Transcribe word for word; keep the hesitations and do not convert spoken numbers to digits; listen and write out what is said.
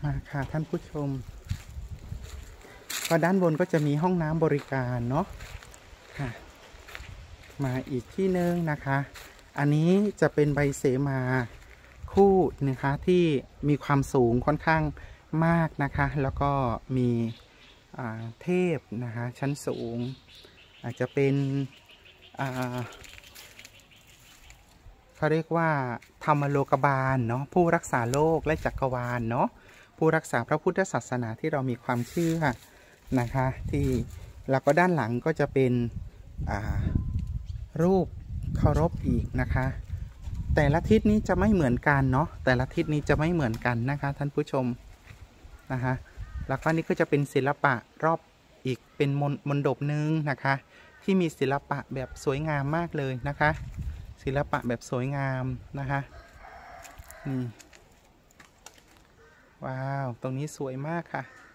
มาค่ะท่านผู้ชมก็ด้านบนก็จะมีห้องน้ำบริการเนาะค่ะมาอีกที่นึงนะคะอันนี้จะเป็นใบเสมาคู่นะคะที่มีความสูงค่อนข้างมากนะคะแล้วก็มีเทพนะคะชั้นสูงอาจจะเป็นเขาเรียกว่าธรรมโลกบาลเนาะผู้รักษาโลกและจักรวาลเนาะผู้รักษาพระพุทธศาสนาที่เรามีความเชื่อนะคะที่แล้วก็ด้านหลังก็จะเป็นรูปเคารพอีกนะคะแต่ละทิศนี้จะไม่เหมือนกันเนาะแต่ละทิศนี้จะไม่เหมือนกันนะคะท่านผู้ชมนะคะแล้วก็นี่ก็จะเป็นศิลปะรอบอีกเป็นมณมณฑปนึงนะคะที่มีศิลปะแบบสวยงามมากเลยนะคะศิลปะแบบสวยงามนะคะนี่ว้าวตรงนี้สวยมากค่ะ